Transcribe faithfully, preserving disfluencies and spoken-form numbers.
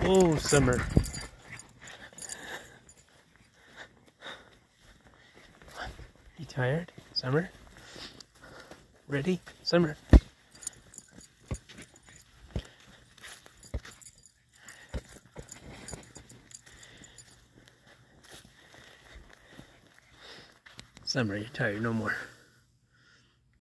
Oh, Summer. You tired? Summer? Ready? Summer. Summer, you're tired no more.